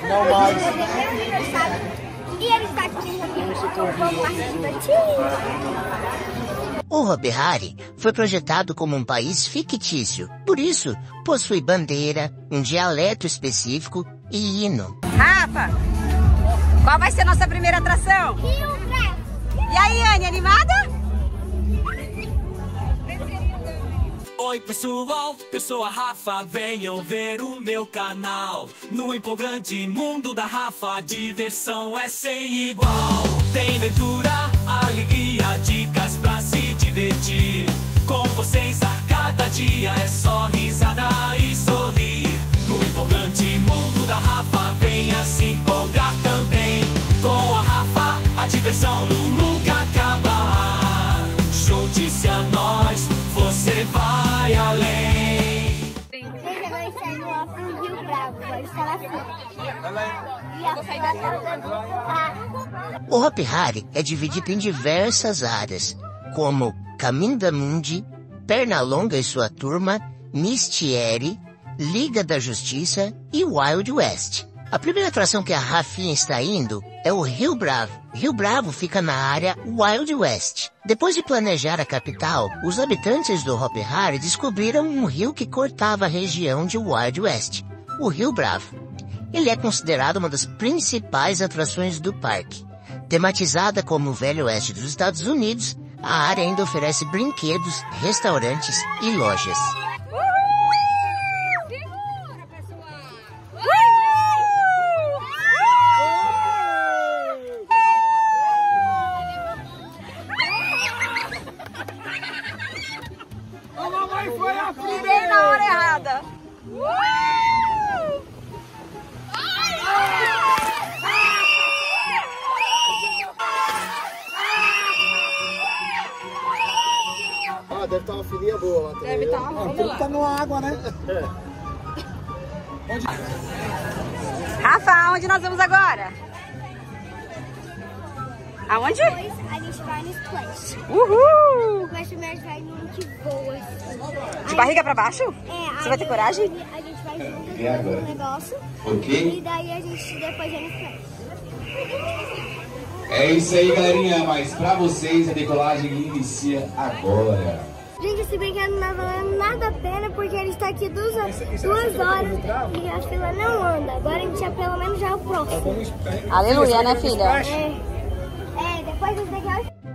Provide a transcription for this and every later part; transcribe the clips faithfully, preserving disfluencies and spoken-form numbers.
Não mais. E ele está aqui um pouco mais divertido. O Hopi Hari foi projetado como um país fictício, por isso possui bandeira, um dialeto específico e hino. Rafa, qual vai ser a nossa primeira atração? Rio Bravo. E aí, Anne, animada? Oi pessoal, eu sou a Rafa, venham ver o meu canal. No empolgante mundo da Rafa, a diversão é sem igual. Tem aventura, alegria, dicas pra se divertir. Com vocês a cada dia é só risada e sorrir. No empolgante mundo da Rafa, venha se empolgar também. Com a Rafa, a diversão nunca acaba. Junte-se a nós, você vai além. Veja, nós saímos lá pro Rio Bravo, agora está lá fora. E a foto... O Hopi Hari é dividido em diversas áreas, como Caminho da Mundi, Pernalonga e sua turma, Mistieri, Liga da Justiça e Wild West. A primeira atração que a Rafinha está indo é o Rio Bravo. Rio Bravo fica na área Wild West. Depois de planejar a capital, os habitantes do Hopi Hari descobriram um rio que cortava a região de Wild West, o Rio Bravo. Ele é considerado uma das principais atrações do parque. Tematizada como o Velho Oeste dos Estados Unidos, a área ainda oferece brinquedos, restaurantes e lojas. Liguei na hora errada. Ah, deve estar uma filinha boa lá também. Deve estar uma boa. Tudo tá na água, né? É. Onde... Rafa, onde nós vamos agora? Aonde? Depois a gente vai no Splash. Uhul! Mas primeiro a gente vai num que voa. De barriga pra baixo? É, Você vai ter coragem? A gente vai junto no negócio. Ok? E daí a gente depois vai no Splash. É isso aí, galerinha. Mas pra vocês, a decolagem inicia agora. Gente, esse brinquedo não tá valendo nada a pena porque ele está aqui duas, duas horas e a fila não anda. Agora a gente já pelo menos já é o próximo. Aleluia, né, filha? É, é depois desse daqui eu...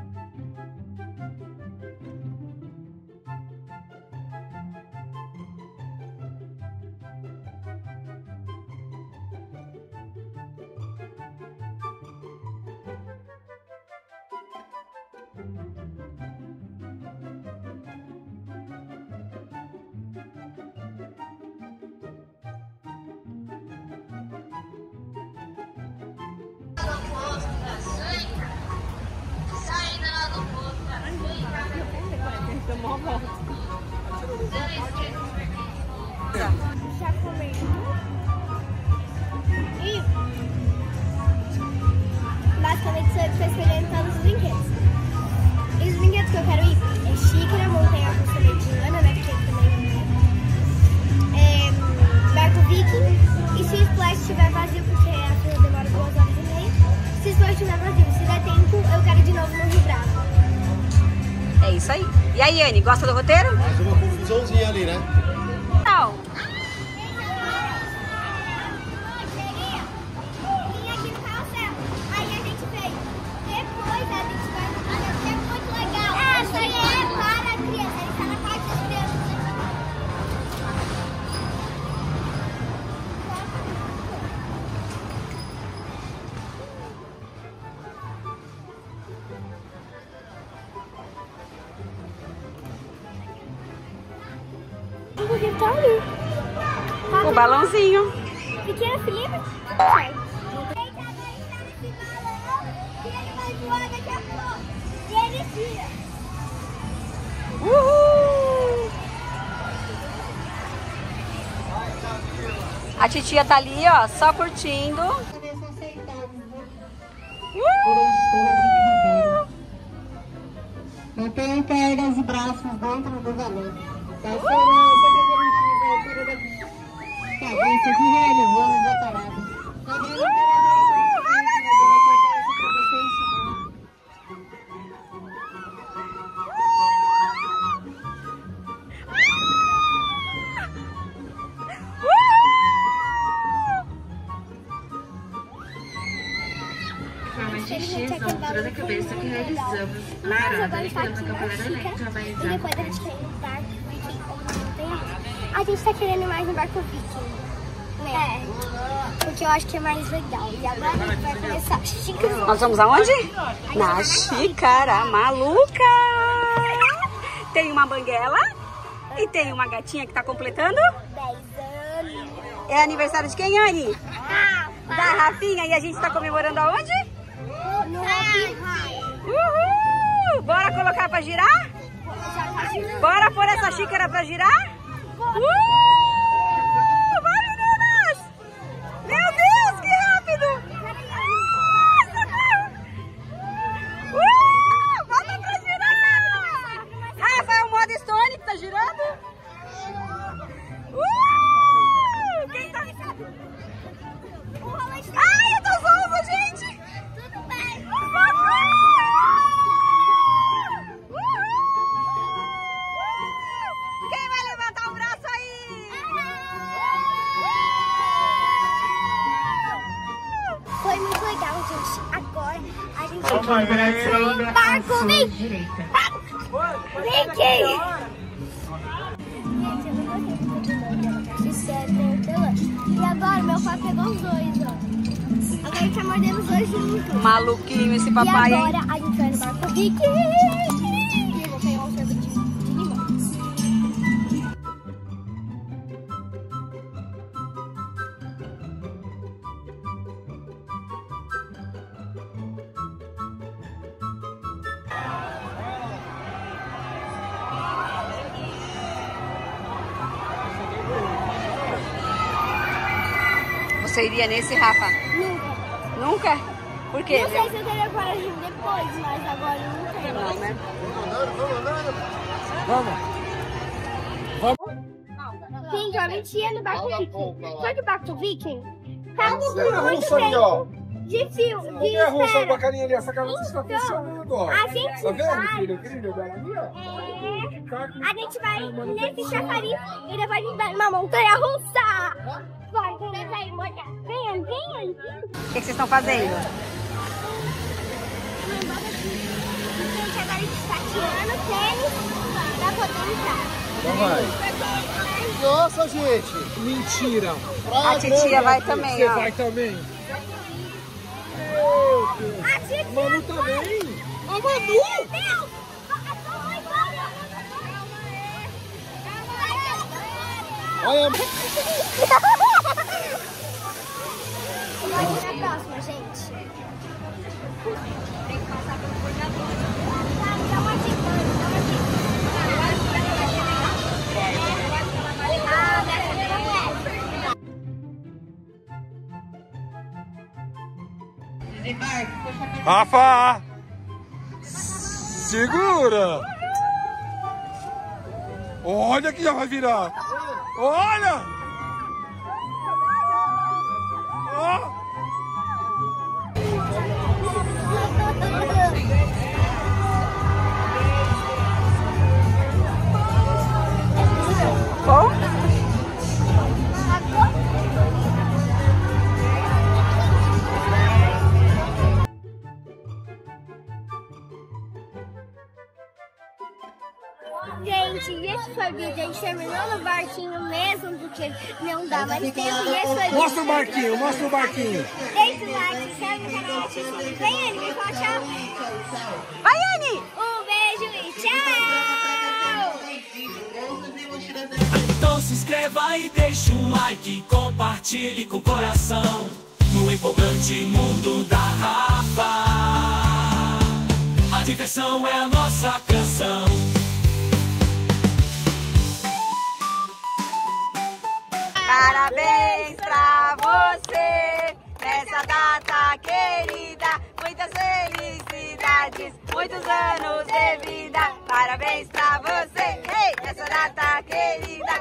Já comi. E basicamente sou eu que estou escolhendo todos os brinquedos. E os brinquedos que eu quero ir é xícara, montanha-russa mediana, né? Porque também é barco viking. E se o Splash estiver vazio, porque a fila demora duas horas e meia. Se o Splash estiver vazio, se der tempo, eu quero ir de novo no Rio Bravo. É isso aí. E aí, Anne, gosta do roteiro? Mais uma confusãozinha ali, né? Não. Tá ali. Tá O balãozinho. pequena filhinha, sai. Eita, agora está nesse balão e ele vai voar daqui a pouco. E ele tira. Uhul! A titia tá ali, ó, só curtindo. Uh! Mantenha pernas e braços dentro do balão. Da segurança que a gente vai para daqui. Cabeça de realizando a parada. cabeça que realizamos a Mas parada agora e está aqui pela na Capela da Leste, Chica. já vai E entrar depois a no gente quer ir no barco Viking ou não tem a... A gente tá querendo ir mais no barco Viking. Né? É. Porque eu acho que é mais legal. E agora a gente vai começar a xícara. Nós vamos aonde? Na xícara maluca. Tem uma banguela e tem uma gatinha que tá completando dez anos. É aniversário de quem, Anne? Rafa. Da Rafinha. E a gente tá comemorando aonde? No Rafa. Uhul! Bora colocar pra girar? Bora pôr essa xícara pra girar? Uh! Vai, meninas! Meu Deus, que rápido! Uh! Volta pra girar! Rafa, é o modo Stone que tá girando? Uh! Quem tá... Ai, eu tô zoando, gente! Tudo bem. Quem vai levantar o braço aí? Foi muito legal, gente. Agora a gente vai no barco Viking. Viking! Gente, eu não gostei muito do sério. E agora meu pai pegou os dois, ó. Agora a gente vai mordendo os dois juntos. Maluquinho esse papai, e hein? agora a gente vai no barco Viking. E eu vou pegar um sorvete de limão. Você iria nesse, Rafa? Nunca. Nunca? Por quê? Não sei se eu teria coragem depois, mas agora eu não tenho. Não, né? Vamos. Sim, a gente ia no barco Viking. Só que o barco Viking tá Montanha muito russa ali, ó. de fio, de Montanha russa, olha espera. pra carinha ali. Essa carinha está funcionando, ó. A gente Tá vendo, vai, filho? Filho dela ali, ó. é, a gente vai nesse chafariz e depois a gente vai numa montanha russa. Vai, vem, vem, molha. Vem, vem. O que, que vocês estão fazendo? Gente, agora a gente tá tirando o tênis pra poder entrar. Então vai. Nossa, gente. Mentira. A titia vai também, Você ó. vai também? A titia Manu também. A Manu? Meu Deus. Olha. Vamos na próxima, gente. Tem que passar pelo cortador. Dá uma dica, dá uma dica. Ah, dessa não é. Rafa! Segura! Olha que já vai virar! Olha! Ó! Bom? Gente, esse foi o vídeo. A gente terminou no barquinho mesmo, porque não dá mais tempo. E esse foi o Mostra o vídeo. barquinho, mostra o barquinho. Deixa o like, se inscreve no canal. Vem, Anne, me fala tchau. Vai, Anne! Um beijo e tchau! Então se inscreva e deixe um like, compartilhe com o coração no empolgante mundo da Rafa. A diversão é a nossa canção. Parabéns pra você nessa data querida. Muitas felicidades, muitos anos de vida. Parabéns pra você, ei, nessa data querida.